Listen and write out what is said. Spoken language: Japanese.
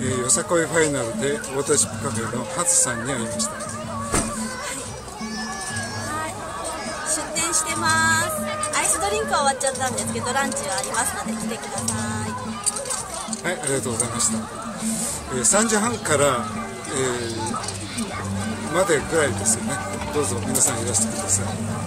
よさこいファイナルでウォーターシップカフェのハツさんに会いました。 はい、出店してます。アイスドリンクは終わっちゃったんですけど、ランチはありますので来てください。 はい、ありがとうございました。3時半から、までぐらいですよね。どうぞ皆さんいらしてください。